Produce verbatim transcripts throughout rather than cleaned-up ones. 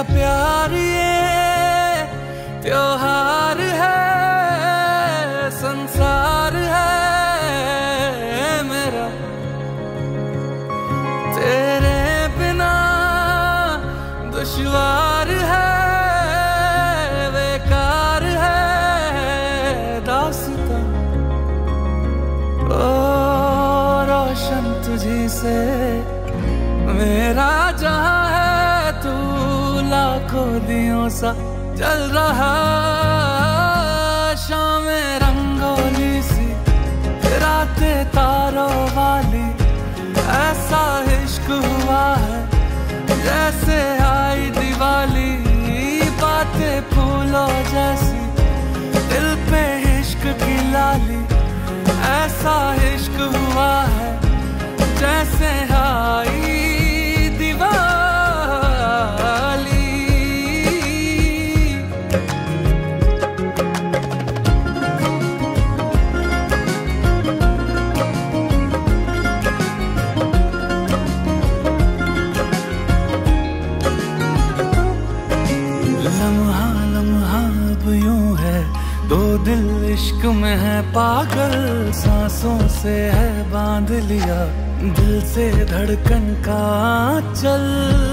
प्यार ये त्योहार है, संसार है मेरा। तेरे बिना दुश्वार है, बेकार है दास्तां। ओ रोशन तुझी से मेरा जहां है, तू लाखों दियों सा जल रहा। शाम रंगोली सी रातें तारों वाली, ऐसा इश्क हुआ है जैसे आई दिवाली। बातें फूलों जैसी दिल पे इश्क की लाली, ऐसा इश्क हुआ है जैसे आई दिल इश्क में है पागल, सांसों से है बांध लिया दिल से धड़कन का चल।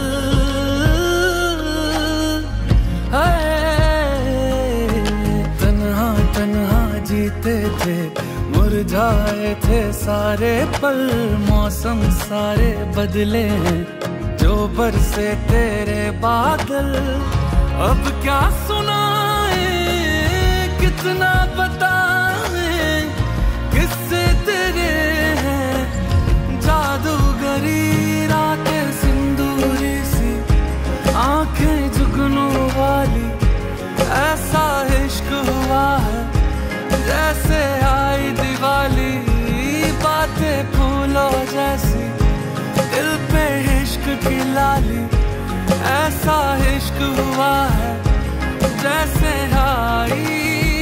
तन्हा तन्हा जीते थे, मुरझाए थे सारे पल। मौसम सारे बदले हैं, जो बरसे तेरे बादल। अब क्या सुनाए, कितना बताए, किससे तेरे हैं जादूगरी रातें सिंदूरी सी, आंखें जुगनू वाली। ऐसा इश्क हुआ है जैसे आई दिवाली। बातें फूलों जैसी दिल पे इश्क की लाली, ऐसा इश्क हुआ है जैसे आई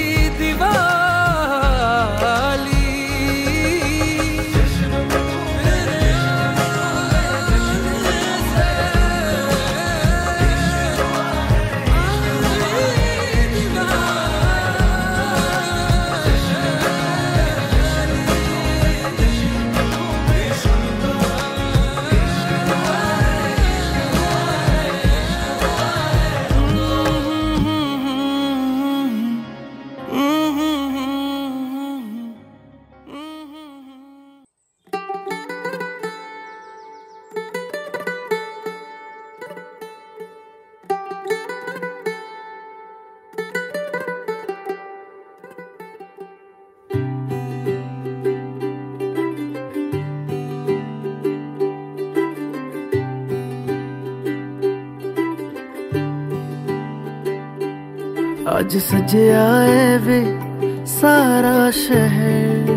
आज सजे आए वे सारा शहर,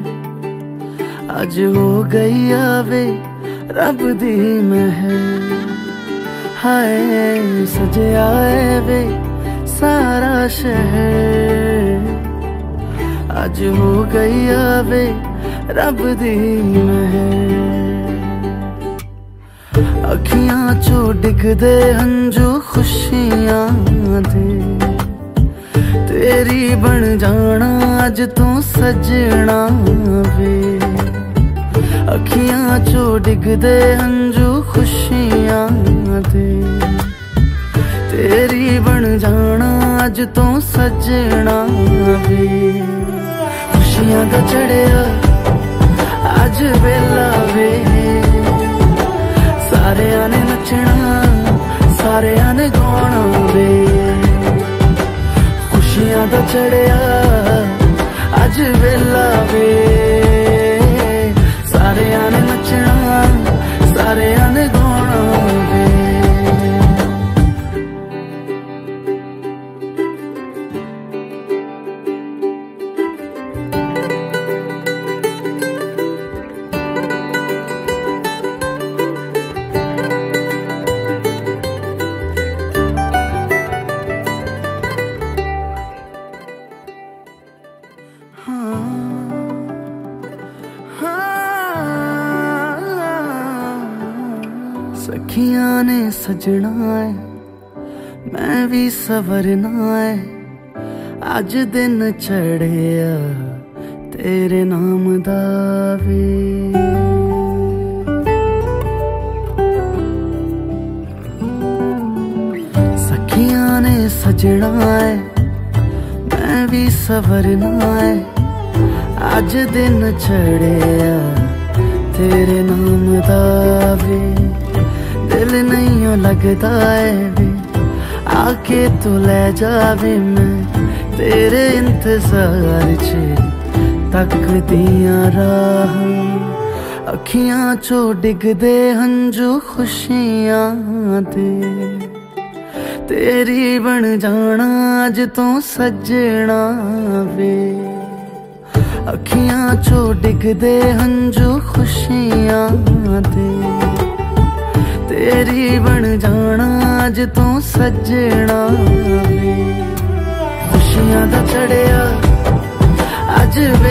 आज हो गई आवे रब दी महर। हाय सजे आए वे सारा शहर, आज हो गई आवे रब दी महर। अखियां चो डिगदे हंजू खुशियां दे, तेरी बन जाना अज तू सजना वे। अखियां चो डिगदे हंजू खुशियां दे, तेरी बन जाना अज तू सजना वे। खुशियां दा चढ़िया अज वेला वे, सारेयां ने नचना सारेयां ने गाना वे। खुशियां दा चढ़िया अज वेला वे, सारेयां ने नचना सारेयां ने गाना वे। सखियां ने सजना है मैं भी सवरना है, अज दिन चढ़िया तेरे नाम दा वे। सखियां ने सजना है, मैं भी सवरना है, अज दिन चढ़िया तेरे नाम दा वे। दिल नहीं लगता है वे, आके तू ले जावे, मैं तेरे इंतजार च तकदियां राह। अखियां चो डिगदे हंजू खुशियां दे, तेरी बन जाना अज तो सजना वे। अखियां चो डिगदे हंजू खुशियां दे, तेरी बन जाना अज तो सजना वे। खुशियां दा चढ़िया अज वे